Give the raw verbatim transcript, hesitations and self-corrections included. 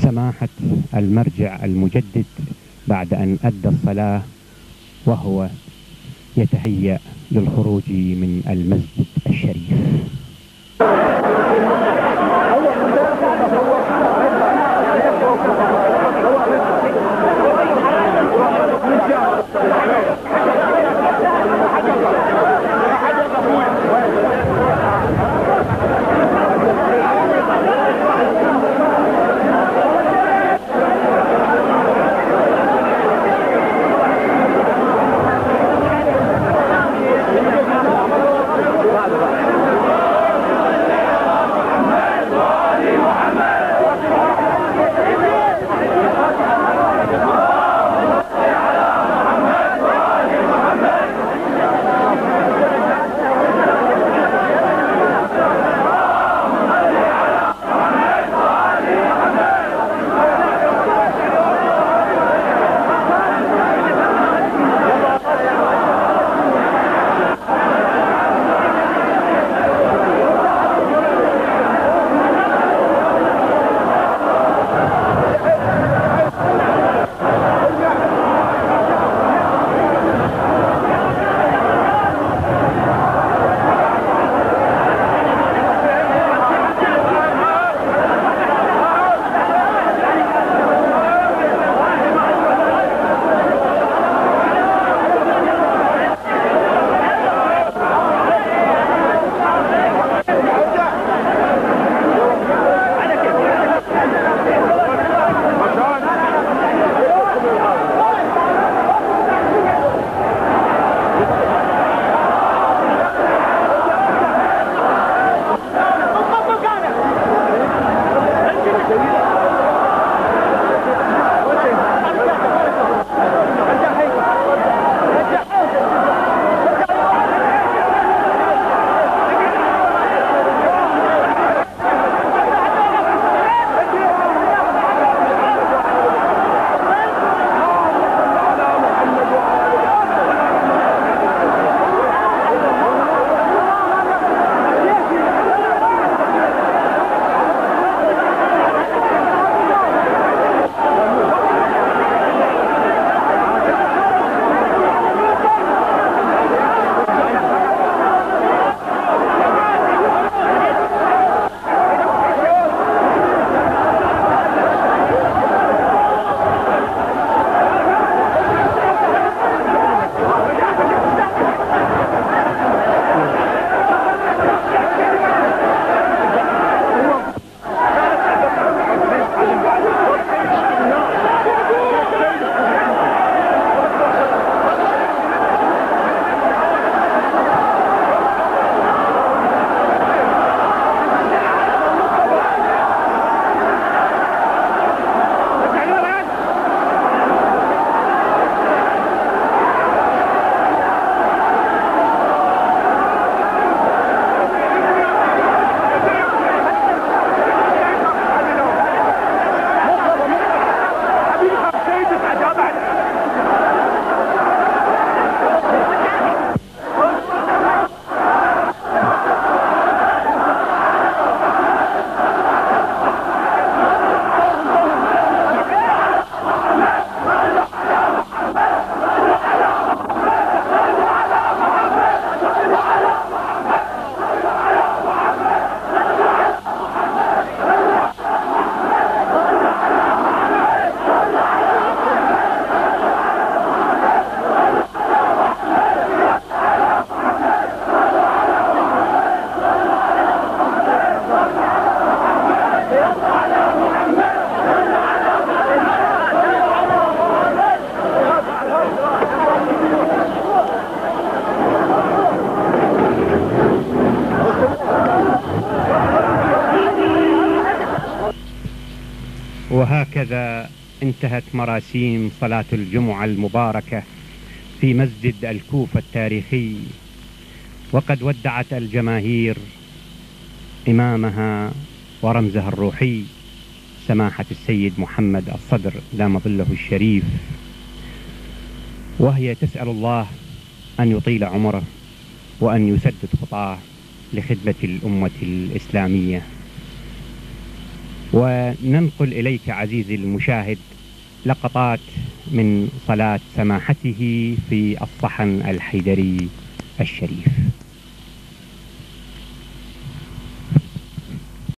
سماحة المرجع المجدد بعد أن أدى الصلاة وهو يتهيأ للخروج من المسجد الشريف. وهكذا انتهت مراسيم صلاة الجمعة المباركة في مسجد الكوفة التاريخي، وقد ودعت الجماهير إمامها ورمزها الروحي سماحة السيد محمد الصدر دام ظله الشريف، وهي تسأل الله أن يطيل عمره وأن يسدد خطاه لخدمة الأمة الإسلامية. وننقل إليك عزيزي المشاهد لقطات من صلاة سماحته في الصحن الحيدري الشريف.